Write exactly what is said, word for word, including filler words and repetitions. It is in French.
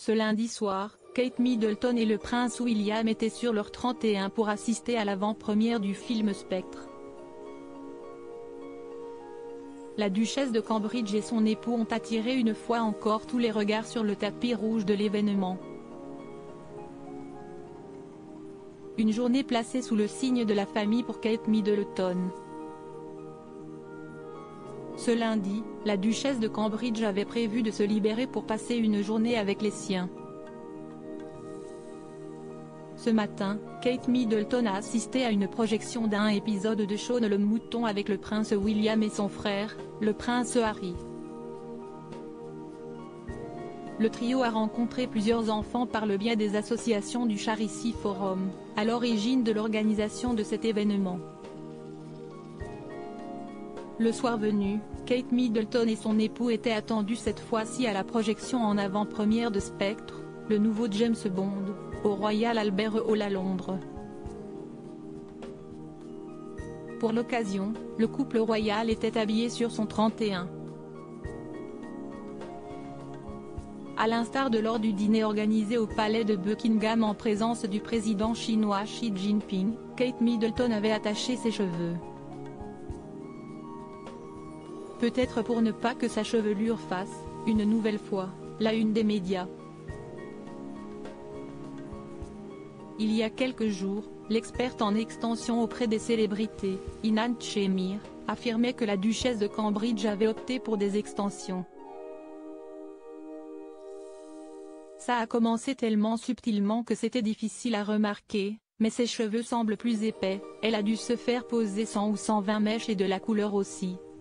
Ce lundi soir, Kate Middleton et le prince William étaient sur leur trente et un pour assister à l'avant-première du film Spectre. La duchesse de Cambridge et son époux ont attiré une fois encore tous les regards sur le tapis rouge de l'événement. Une journée placée sous le signe de la famille pour Kate Middleton. Ce lundi, la duchesse de Cambridge avait prévu de se libérer pour passer une journée avec les siens. Ce matin, Kate Middleton a assisté à une projection d'un épisode de Shaun le mouton avec le prince William et son frère, le prince Harry. Le trio a rencontré plusieurs enfants par le biais des associations du Charity Forum, à l'origine de l'organisation de cet événement. Le soir venu, Kate Middleton et son époux étaient attendus cette fois-ci à la projection en avant-première de Spectre, le nouveau James Bond, au Royal Albert Hall à Londres. Pour l'occasion, le couple royal était habillé sur son trente et un. À l'instar de lors du dîner organisé au palais de Buckingham en présence du président chinois Xi Jinping, Kate Middleton avait attaché ses cheveux. Peut-être pour ne pas que sa chevelure fasse, une nouvelle fois, la une des médias. Il y a quelques jours, l'experte en extension auprès des célébrités, Inan Chemir, affirmait que la duchesse de Cambridge avait opté pour des extensions. Ça a commencé tellement subtilement que c'était difficile à remarquer, mais ses cheveux semblent plus épais, elle a dû se faire poser cent ou cent vingt mèches et de la couleur aussi.